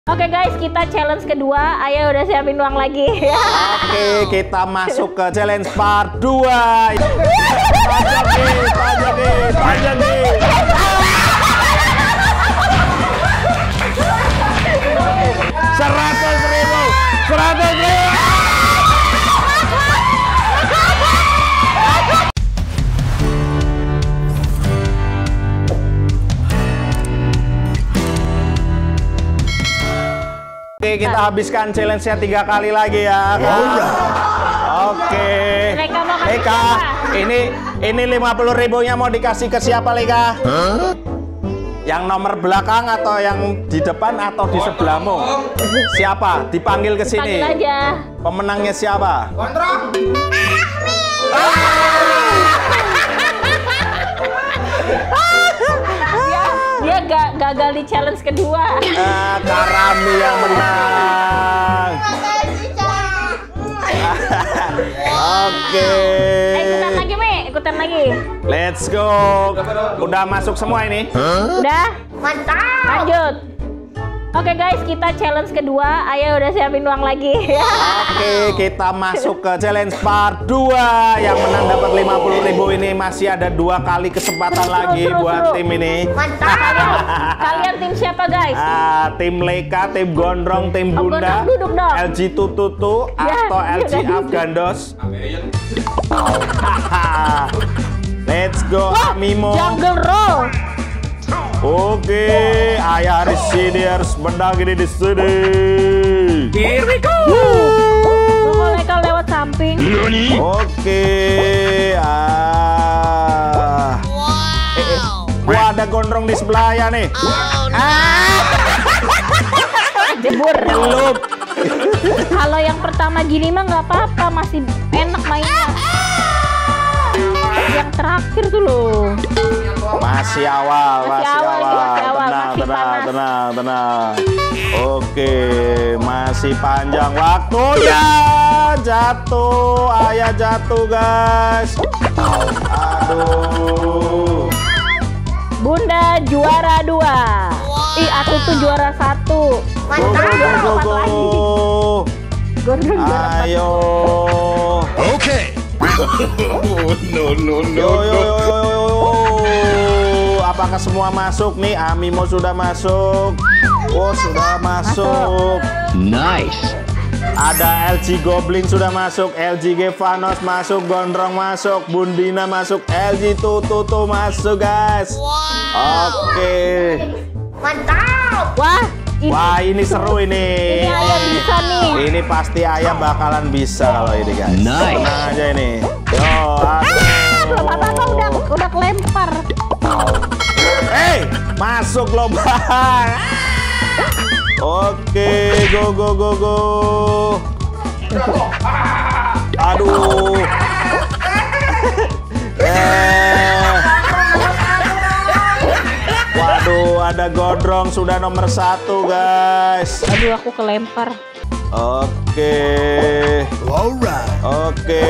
Oke guys, kita challenge kedua. Ayah udah siapin uang lagi. Oke, kita masuk ke challenge part 2. Panjang nih. 100.000. Oke, kita habiskan challenge-nya 3 kali lagi ya, Kak. Oke. Leka, ini 50.000-nya mau dikasih ke siapa, Leka? Yang nomor belakang atau yang di depan atau di sebelahmu? Siapa? Dipanggil ke sini. Panggil aja. Pemenangnya siapa? Gondrong. Dia gagal di challenge kedua. Kak Rami yang menang. Oke. Ikutan lagi, Mi. Ikutan lagi. Let's go. Udah masuk semua ini? Udah? Mantap. Lanjut. Oke guys, kita challenge kedua. Ayah udah siapin uang lagi. Oke, kita masuk ke challenge part 2. Yang menang dapat 50.000 ini. Masih ada 2 kali kesempatan lagi buat tim ini. Mantap. Kalian tim siapa guys? Tim Leka, tim Gondrong, tim Bunda, Gondrong duduk dong. LG Tututu Ya, atau LG ya, Afgandos. Let's go, Amimo. Jungle Roll. Oke, ayah di sini harus menang ini di sini. Here we go. Mereka lewat samping. Oke, Wah, ada Gondrong di sebelah ya nih. Jebur. Belum. Kalau yang pertama gini mah nggak apa-apa, masih enak mainnya. Yang terakhir tuh loh. Masih awal. Tenang. Oke, masih panjang waktunya. Jatuh, ayah jatuh guys. Aduh. Bunda juara 2. Aku tuh juara 1. Mantap. Gondrong juara 4. Ayo. Oke. Yo. Apakah semua masuk nih? Amimo sudah masuk. Oh, sudah masuk. Nice. Ada LG Goblin sudah masuk, LG Gevanos masuk, Gondrong masuk, Bundina masuk, LG Tututu masuk guys. Oke. Mantap. Wah, ini seru ini. Ini ayah bisa nih. Ini pasti ayah bakalan bisa kalau ini guys. Nice. Tenang aja ini. Yo, Belum apa-apa udah kelempar. Masuk loh bang. Oke, go. Aduh. Waduh, ada Gondrong sudah nomor 1 guys. Aduh, aku kelempar. Oke. Alright. Oke.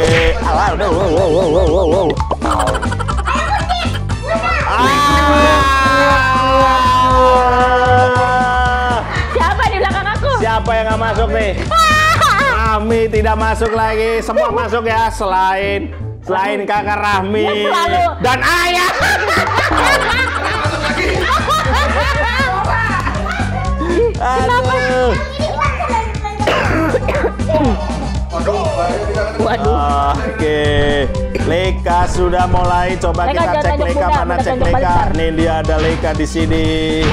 Siapa di belakang aku? Siapa yang nggak masuk nih? Rahmi tidak masuk lagi. Semua masuk ya, selain kakak Rahmi Ya, selalu. dan ayah. Aduh. Waduh. Oke, Leka sudah mulai. Coba Leka, kita jangan cek tunjuk Leka, Bunda, mana Bunda cek tunjuk Leka. balikan. Nih dia ada Leka di sini.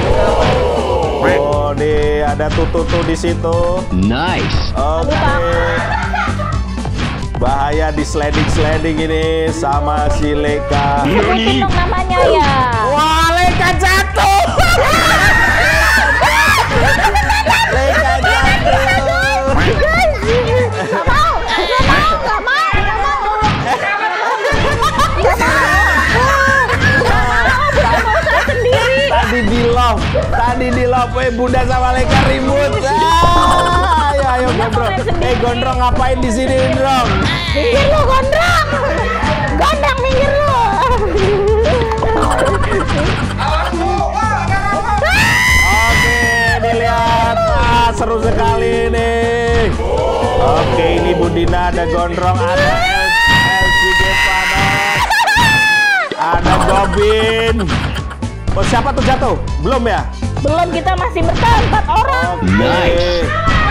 Oh, nih ada Tututu di situ. Nice. Oke. Bahaya di sliding ini sama si Leka. Sebutin dong namanya ya. Wah, Leka jatuh. Leka jatuh. Gak mau. Tadi di love, Bunda sama Leka ribut. Ayo Gondrong. Gondrong ngapain di sini, Gondrong? Minggir lu, Gondrong. Gondrong minggir lu. Oke, dilihat. seru sekali nih. Oke, ini Bundina, ada Gondrong, ada LG Gevanos, ada Goblin. Oh, siapa tuh jatuh? Belum ya? Belum, kita masih bertahan 4 orang. Nice.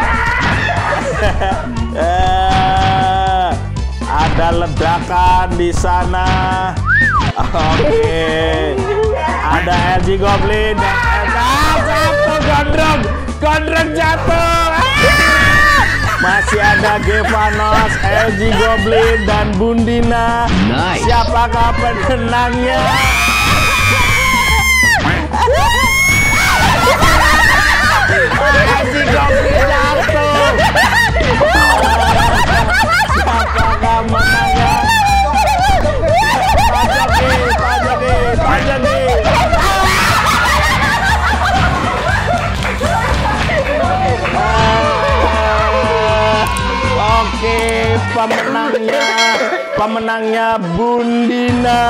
Ada ledakan di sana. Oke. Ada LG Goblin dan jatuh Gondrong. Gondrong jatuh. Masih ada Gevanos, LG Goblin dan Bundina. Nice. Siapakah pemenangnya? LG Goblin jatuh. Siapakah menangnya? Pak Jogi. Oke, pemenangnya Bundina.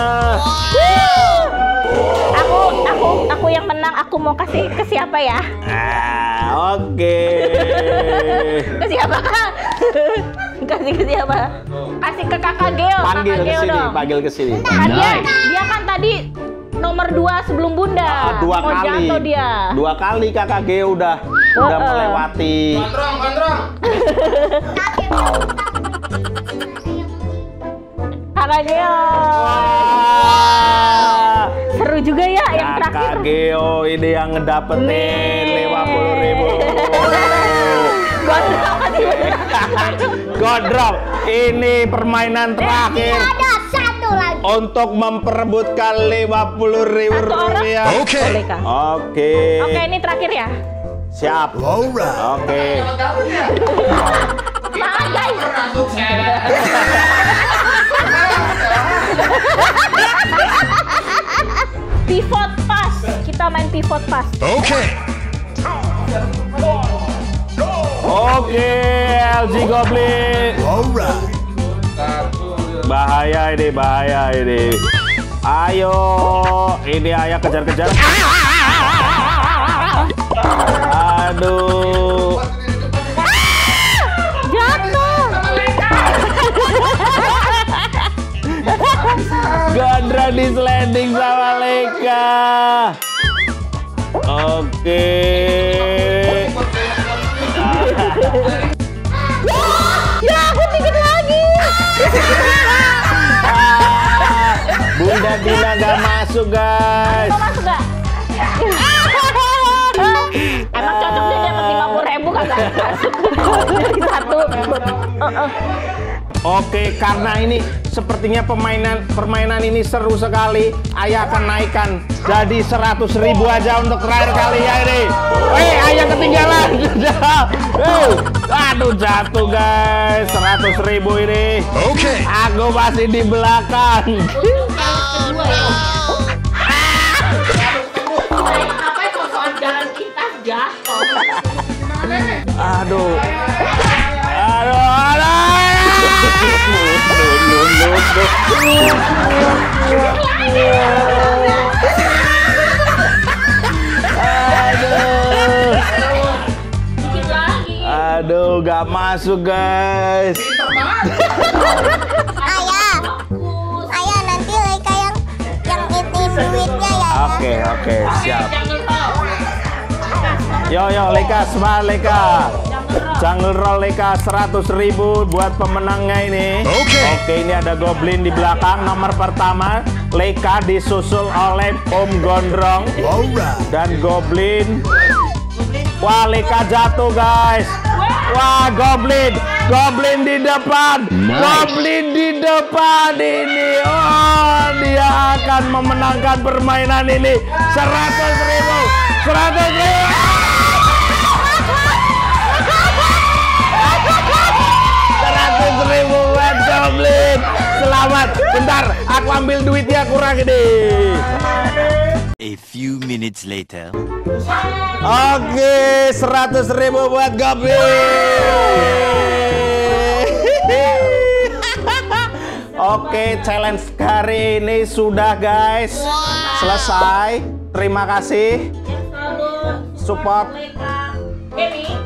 Aku yang menang. Aku mau kasih ke siapa ya? Oke. Ke siapa kak? Kasih ke siapa? Kasih ke kakak Geo. Panggil kakak ke Geo sini, dong. panggil ke sini. Kan Nice. dia kan tadi nomor 2 sebelum Bunda. Dua Mau kali. jatuh dia. 2 kali kakak Geo udah melewati. Kakak Geo. Wah. Seru juga ya yang terakhir. Kakak Geo ini yang ngedapetin 50.000. Gondrong, ini permainan terakhir Ada satu lagi. untuk memperebutkan 50.000 rupiah. Oke. Boleh, Kak? Oke. Oke, ini terakhir ya. Siap. Oke. Nah, guys. Pivot pass. Kita main pivot pass. Okay. Oke, LG Goblin. Bahaya ini. Ayo, ini ayah kejar-kejar. Aduh. Jatuh. Gondrong di sliding sama Leka. Oke. Ya, aku dikit lagi. Bunda Dina gak masuk, guys. Mau masuk gak? Emang cocok dia dapat 50.000 kagak masuk. Dari satu. Oke, karena ini sepertinya permainan ini seru sekali. Ayah akan naikkan jadi 100.000 aja untuk terakhir kali ya ini. Ayah ketinggalan. Aduh, jatuh guys. 100.000 ini. Oke. Aku masih di belakang. Apa itu soal jalan kita jatuh? Aduh. Dikit lagi. Aduh, gak masuk guys. Ayah nanti Leka yang ini duitnya ya. Oke, siap. Yo, Leka, semangat Leka. Jungle Roll Leka 100.000 buat pemenangnya ini. Oke, ini ada Goblin di belakang. Nomor pertama Leka disusul oleh Om Gondrong dan Goblin. Wah, Leka jatuh guys. Wah, Goblin di depan. Nice. Goblin di depan ini. Oh, dia akan memenangkan permainan ini. 100.000. 100.000. 100.000 buat Goblin. Selamat. Bentar, aku ambil duitnya kurang ini. A few minutes later. Oke, 100.000 buat Goblin. Oke, challenge hari ini sudah guys. Selesai. Terima kasih support. Ini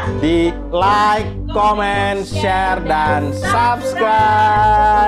di like, comment, share, dan subscribe.